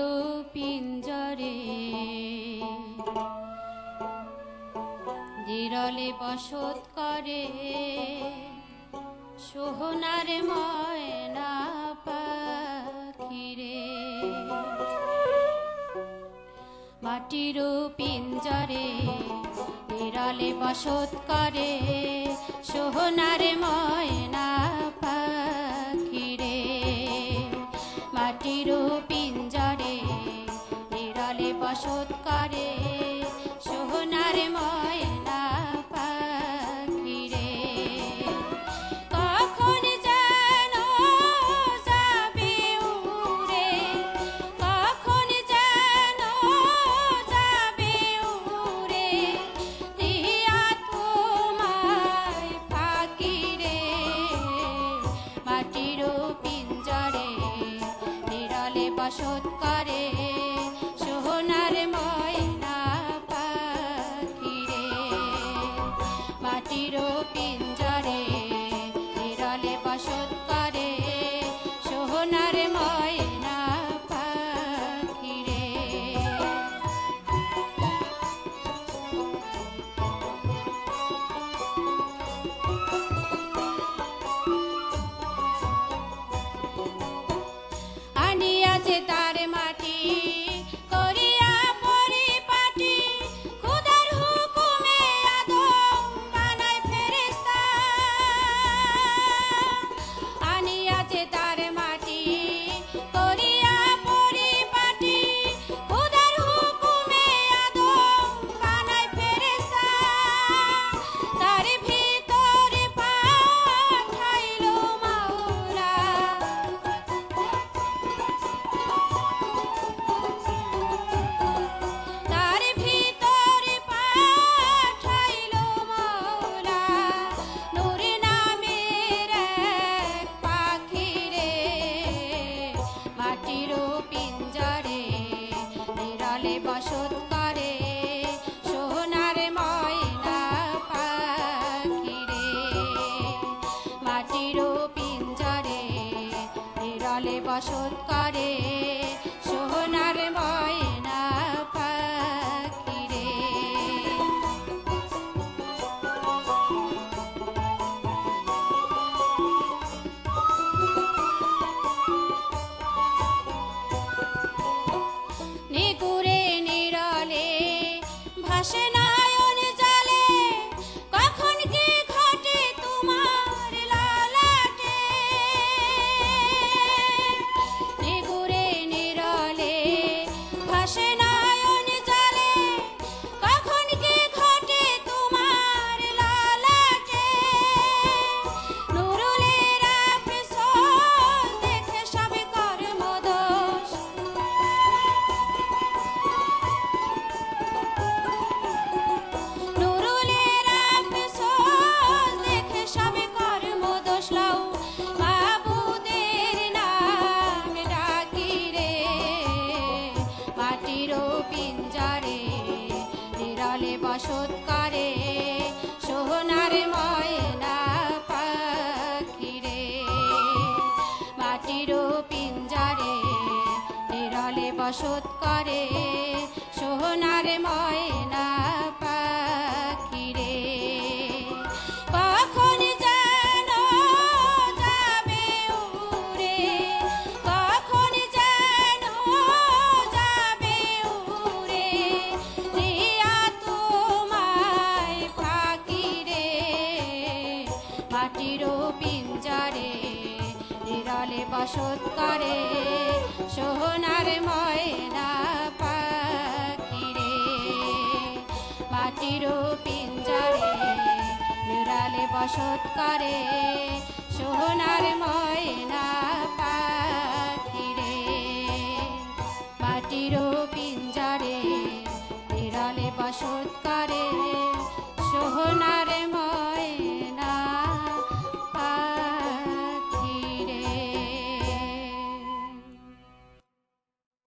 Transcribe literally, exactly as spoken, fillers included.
পিঞ্জরে বিরলে বসত করে সোহনার ময়না পাখিরে। মাটির পিঞ্জরে বিরলে বসত করে সোহনার ময়না পাখিরে। মাটির পিঞ্জরে বিরলে বসত করে সোহনার ময়না পাখিরে। কখন যেন যাবে উড়ে, কখন যেন যাবে উড়ে, দিয়া তোমায় ফাঁকিরে। মাটির পিঞ্জরে বিরলে বসত করে সোহনার ময়না পাখিরে। মাটির পিঞ্জরে বিরলে বসত করে সোহনার ময়না পাখিরে। আনিয়াছে তার মাটি করিয়া পরিপাটি, খুদার হুকুমে আদম বানায় ফেরেশতা। আনিয়াছে তার মাটি করিয়া পরিপাটি, খুদার হুকুমে আদম বানায় ফেরেশতা। তার ভিতর পাঠাইলো মাওলা, তার ভিতর পাঠাইলো মাওলা নূর নামের এক পাখিরে। মাটির পিঞ্জরে বিরলে বসত করে সোনার ময়না পাখিরে। মাটির পিঞ্জরে বিরলে বসত করে সোনার ময়না পাখিরে। নিগুরে নিরলে ভাসে নয়ন জলে, কখন কি ঘটে তোমার ললাটে। নিগুরে নিরলে ভাসে নয়ন জলে, কখন কি ঘটে তোমার ললাটে। নুরুলের আফসোস দেখে সবে কর্মদোষ, নুরুলের আফসোস দেখে সবে কর্মদোষ। লও মাবুদের নাম ডাকিরে। মাটির পিঞ্জরে বিরলে বসত করে সোহনার ময়না পাখিরে। মাটির পিঞ্জরে বিরলে বসত করে সোহনার ময়না পাখিরে। কখন যেন যাবে উড়ে, কখন যেন যাবে উড়ে, দিয়া তোমায় ফাঁকিরে। মাটির পিঞ্জরে বিরলে বসত করে সোহনার ময়না পাখিরে। মাটির পিঞ্জরে বিরলে বসত করে সোহনার ময়না পাখিরে। মাটির